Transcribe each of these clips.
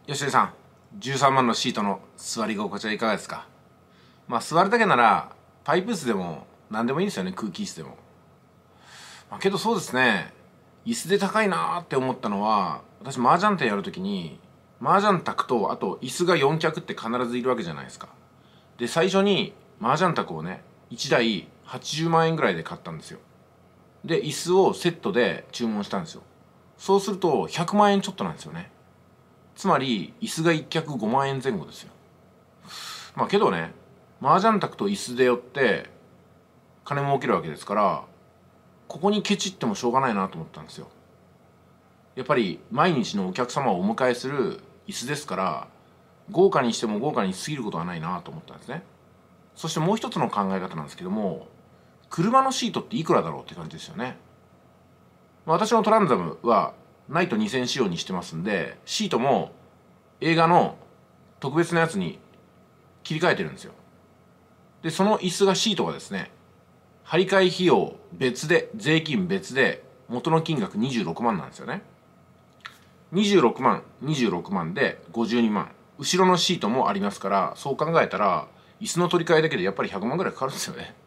吉出さん、13万のシートの座り心地はいかがですか？座るだけならパイプ椅子でも何でもいいんですよね。空気椅子でも。けどそうですね、椅子で高いなーって思ったのは、私麻雀店やるときに麻雀卓とあと椅子が4脚って必ずいるわけじゃないですか。で、最初に麻雀卓をね、1台80万円ぐらいで買ったんですよ。で、椅子をセットで注文したんですよ。そうすると100万円ちょっとなんですよね。つまり椅子が1脚5万円前後ですよ。けどね、麻雀卓と椅子でよって金儲けるわけですから、ここにケチってもしょうがないなと思ったんですよ。やっぱり毎日のお客様をお迎えする椅子ですから、豪華にしても豪華にしすぎることはないなと思ったんですね。そしてもう一つの考え方なんですけども、車のシートっていくらだろうって感じですよね。私のトランザムはナイト2000仕様にしてますんで、シートも映画の特別なやつに切り替えてるんですよ。で、その椅子がシートがですね、張り替え費用別で、税金別で、元の金額26万なんですよね。26万、26万で52万。後ろのシートもありますから、そう考えたら、椅子の取り替えだけでやっぱり100万ぐらいかかるんですよね。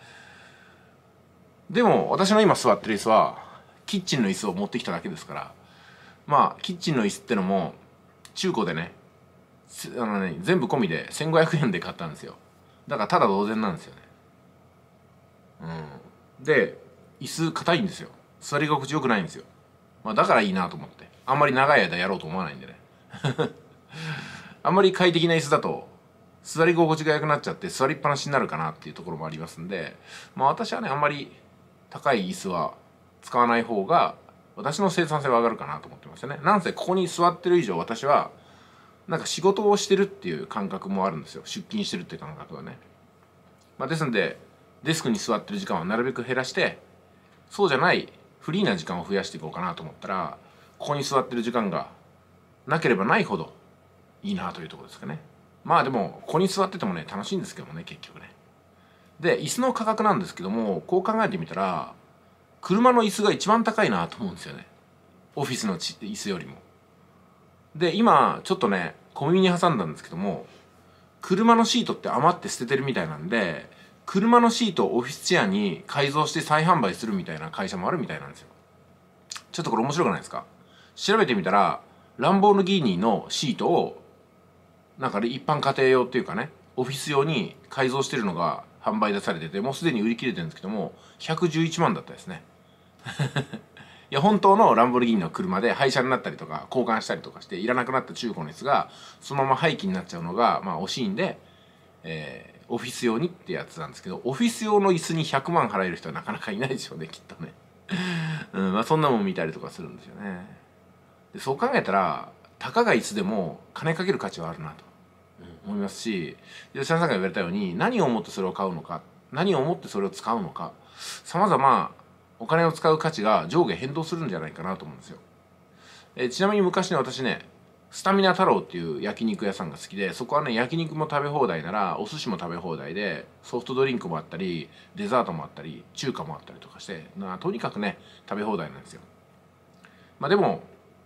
でも、私の今座ってる椅子は、キッチンの椅子を持ってきただけですから、キッチンの椅子ってのも、中古でね、全部込みで1500円で買ったんですよ。だからただ同然なんですよね。で、椅子硬いんですよ。座り心地よくないんですよ。だからいいなと思って。あんまり長い間やろうと思わないんでね。あんまり快適な椅子だと、座り心地が良くなっちゃって座りっぱなしになるかなっていうところもありますんで、私はね、あんまり高い椅子は使わない方が、私の生産性は上がるかなと思ってますよね。なんせここに座ってる以上、私は、なんか仕事をしてるっていう感覚もあるんですよ。出勤してるっていう感覚はね。ですんで、デスクに座ってる時間はなるべく減らして、そうじゃないフリーな時間を増やしていこうかなと思ったら、ここに座ってる時間がなければないほどいいなというところですかね。でも、ここに座っててもね、楽しいんですけどもね、結局ね。で、椅子の価格なんですけども、こう考えてみたら、車の椅子が一番高いなと思うんですよね。オフィスの椅子よりも。で、今、ちょっとね、小耳に挟んだんですけども、車のシートって余って捨ててるみたいなんで、車のシートをオフィスチェアに改造して再販売するみたいな会社もあるみたいなんですよ。ちょっとこれ面白くないですか？調べてみたら、ランボルギーニのシートを、なんか一般家庭用っていうかね、オフィス用に改造してるのが販売出されてて、もうすでに売り切れてるんですけども、111万だったですね。いや、本当のランボルギーニの車で廃車になったりとか交換したりとかしていらなくなった中古のやつがそのまま廃棄になっちゃうのが惜しいんで、オフィス用にってやつなんですけど、オフィス用の椅子に100万払える人はなかなかいないでしょうね、きっとね。そんなもん見たりとかするんですよね。で、そう考えたらたかが椅子でも金かける価値はあるなと思いますし、吉田さんが言われたように、何を思ってそれを買うのか、何を思ってそれを使うのか、さまざまお金を使う価値が上下変動するんじゃないかなと思うんですよ。ちなみに昔ね、私ね、スタミナ太郎っていう焼肉屋さんが好きで、そこはね、焼肉も食べ放題ならお寿司も食べ放題で、ソフトドリンクもあったりデザートもあったり中華もあったりとかして、とにかくね、食べ放題なんですよ。でも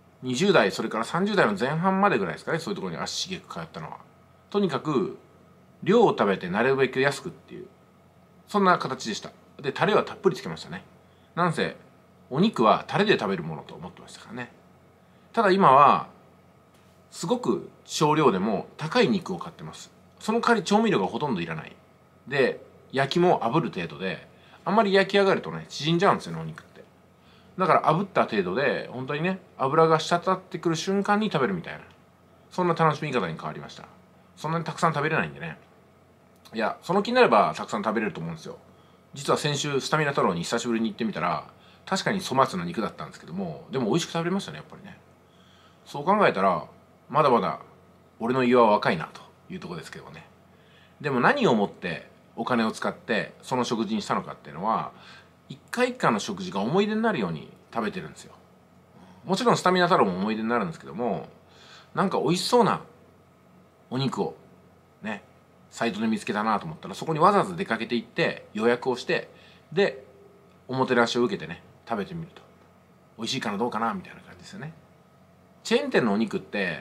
20代それから30代の前半までぐらいですかね、そういうところに足しげく通ったのは。とにかく量を食べてなるべく安くっていう、そんな形でした。で、タレはたっぷりつけましたね。なんせお肉はタレで食べるものと思ってましたからね。ただ今はすごく少量でも高い肉を買ってます。その代わり調味料がほとんどいらない。で、焼きも炙る程度で、あんまり焼き上がるとね、縮んじゃうんですよね、お肉って。だから炙った程度で、本当にね、油が滴ってくる瞬間に食べるみたいな、そんな楽しみ方に変わりました。そんなにたくさん食べれないんでね。いや、その気になればたくさん食べれると思うんですよ。実は先週スタミナ太郎に久しぶりに行ってみたら、確かに粗末な肉だったんですけども、でも美味しく食べれましたね、やっぱりね。そう考えたら、まだまだ俺の胃は若いなというところですけどね。でも何をもってお金を使ってその食事にしたのかっていうのは、一回一回の食事が思い出になるように食べてるんですよ。もちろんスタミナ太郎も思い出になるんですけども、なんか美味しそうなお肉をね、サイトで見つけたなと思ったら、そこにわざわざ出かけて行って予約をして、でおもてなしを受けてね、食べてみると美味しいかなどうかなみたいな感じですよね。チェーン店のお肉って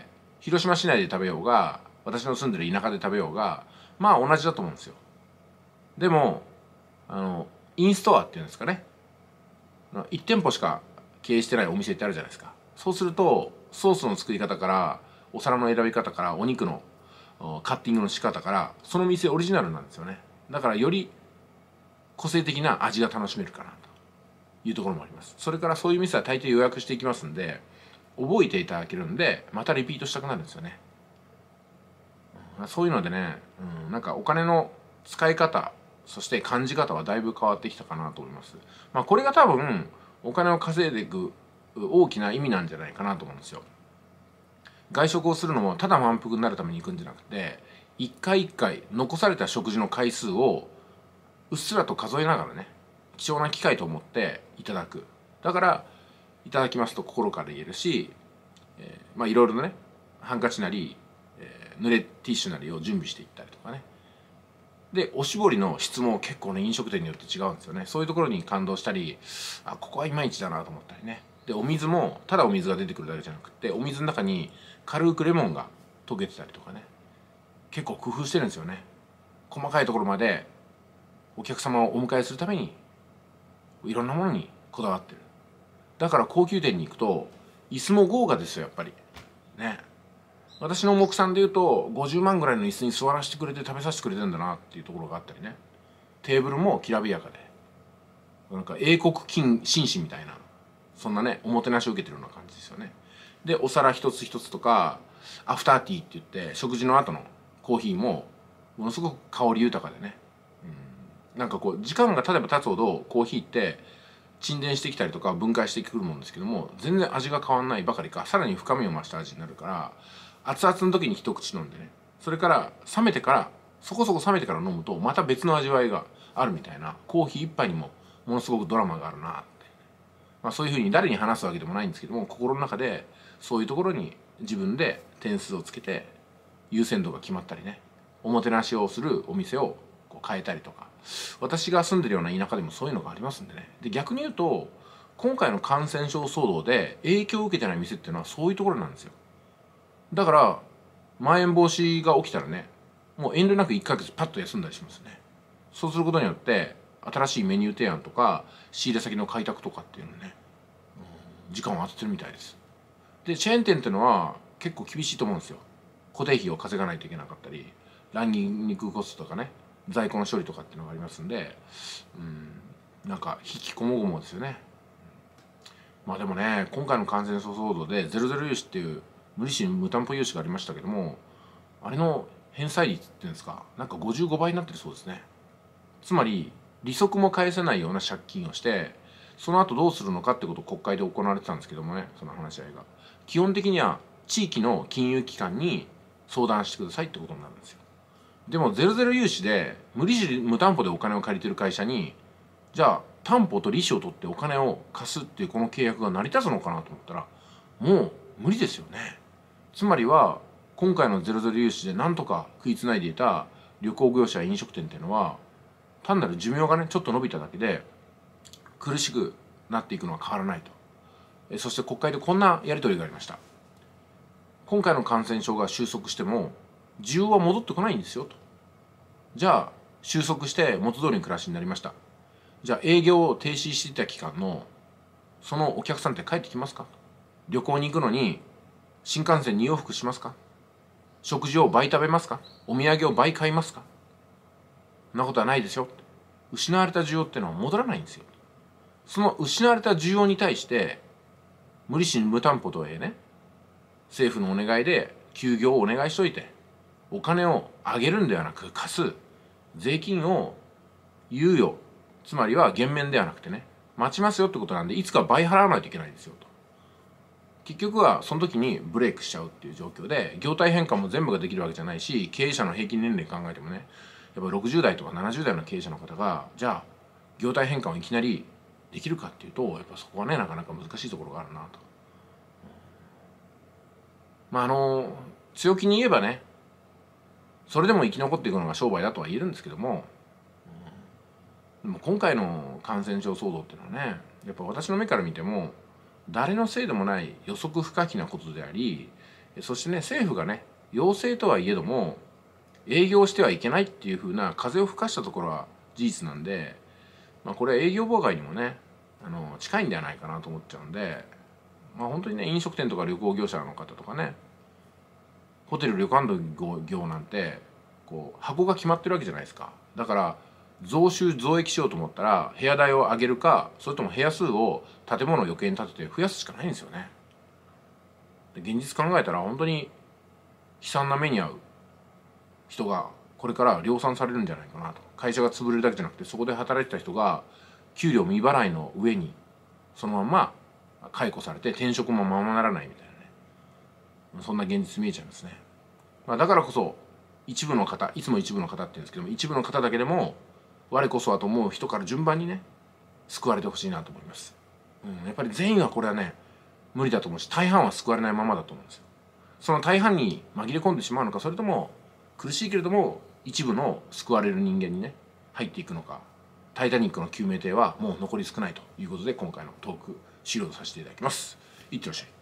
広島市内で食べようが私の住んでる田舎で食べようがまあ同じだと思うんですよ。でもインストアっていうんですかね、1店舗しか経営してないお店ってあるじゃないですか。そうするとソースの作り方からお皿の選び方からお肉のカッティングの仕方からその店オリジナルなんですよね。だからより個性的な味が楽しめるかなというところもあります。それからそういう店は大抵予約していきますんで覚えていただけるんでまたリピートしたくなるんですよね。そういうのでね、なんかお金の使い方そして感じ方はだいぶ変わってきたかなと思います。これが多分お金を稼いでいく大きな意味なんじゃないかなと思うんですよ。外食をするのもただ満腹になるために行くんじゃなくて一回一回残された食事の回数をうっすらと数えながらね貴重な機会と思っていただく。だからいただきますと心から言えるし、いろいろなねハンカチなり、濡れティッシュなりを準備していったりとかね。でおしぼりの質も結構ね飲食店によって違うんですよね。そういうところに感動したりここはいまいちだなと思ったりね。でお水もただお水が出てくるだけじゃなくてお水の中に軽くレモンが溶けてたりとかね、結構工夫してるんですよね。細かいところまでお客様をお迎えするためにいろんなものにこだわってる。だから高級店に行くと椅子も豪華ですよやっぱりね。私の目算でいうと50万ぐらいの椅子に座らせてくれて食べさせてくれてるんだなっていうところがあったりね。テーブルもきらびやかでなんか英国紳士みたいなそんなねおもてなしを受けてるような感じですよね。でお皿一つ一つとかアフターティーって言って食事の後のコーヒーもものすごく香り豊かでね、なんかこう時間が経てば経つほどコーヒーって沈殿してきたりとか分解してくるもんですけども全然味が変わんないばかりかさらに深みを増した味になるから熱々の時に一口飲んでねそれから冷めてからそこそこ冷めてから飲むとまた別の味わいがあるみたいなコーヒー一杯にもものすごくドラマがあるなって、そういうふうに誰に話すわけでもないんですけども心の中でそういうところに自分で点数をつけて優先度が決まったりねおもてなしをするお店をこう変えたりとか私が住んでるような田舎でもそういうのがありますんでね。で逆に言うと今回の感染症騒動で影響を受けてない店っていうのはそういうところなんですよ。だからまん延防止が起きたらねもう遠慮なく1ヶ月パッと休んだりしますね。そうすることによって新しいメニュー提案とか仕入れ先の開拓とかっていうのね、時間を当ててるみたいです。でチェーン店っていうのは結構厳しいと思うんですよ。固定費を稼がないといけなかったりランニングコストとかね在庫の処理とかっていうのがありますんで、なんか引きこもごもですよね。でもね今回の感染症騒動でゼロゼロ融資っていう無利子無担保融資がありましたけどもあれの返済率っていうんですかなんか55倍になってるそうですね。つまり利息も返せないような借金をしてその後どうするのかってことを国会で行われてたんですけどもね、その話し合いが基本的には地域の金融機関に相談してくださいってことになるんですよ。でもゼロゼロ融資で無利子無担保でお金を借りてる会社にじゃあ担保と利子を取ってお金を貸すっていうこの契約が成り立つのかなと思ったらもう無理ですよね。つまりは今回のゼロゼロ融資でなんとか食いつないでいた旅行業者や飲食店っていうのは単なる寿命がねちょっと伸びただけで苦しくなっていくのは変わらないと。そして国会でこんなやり取りがありました。今回の感染症が収束しても需要は戻ってこないんですよと。じゃあ収束して元通りの暮らしになりました。じゃあ営業を停止していた期間のそのお客さんって帰ってきますか。旅行に行くのに新幹線2往復しますか。食事を倍食べますか。お土産を倍買いますか。そんなことはないですよ。失われた需要っていうのは戻らないんですよ。その失われた需要に対して無利子無担保とはいえね政府のお願いで休業をお願いしといてお金をあげるんではなく貸す税金を猶予つまりは減免ではなくてね待ちますよってことなんでいつか倍払わないといけないんですよと。結局はその時にブレイクしちゃうっていう状況で業態変換も全部ができるわけじゃないし経営者の平均年齢考えてもねやっぱ60代とか70代の経営者の方がじゃあ業態変換をいきなりできるかっていうとやっぱそこはねなかなか難しいところがあるなと。強気に言えばねそれでも生き残っていくのが商売だとは言えるんですけども、でも今回の感染症騒動っていうのはねやっぱ私の目から見ても誰のせいでもない予測不可避なことでありそしてね、政府がね要請とはいえども営業してはいけないっていう風な風を吹かしたところは事実なんで、これは営業妨害にもね近いんではないかなと思っちゃうんで、本当にね飲食店とか旅行業者の方とかね、ホテル旅館業なんてこう箱が決まってるわけじゃないですか。だから増収増益しようと思ったら部屋代を上げるか、それとも部屋数を建物を余計に建てて増やすしかないんですよね。で現実考えたら本当に悲惨な目に遭う人がこれから量産されるんじゃないかなと。会社が潰れるだけじゃなくて、そこで働いてた人が給料未払いの上にそのまま解雇されて転職もままならないみたいなね、そんな現実見えちゃいますね。だからこそ一部の方、いつも一部の方って言うんですけども、一部の方だけでも我こそはと思う人から順番にね救われてほしいなと思います。やっぱり全員はこれはね無理だと思うし、大半は救われないままだと思うんですよ。その大半に紛れ込んでしまうのか、それとも苦しいけれども一部の救われる人間にね入っていくのか。タイタニックの救命艇はもう残り少ないということで、今回のトーク終了とさせていただきます。いってらっしゃい。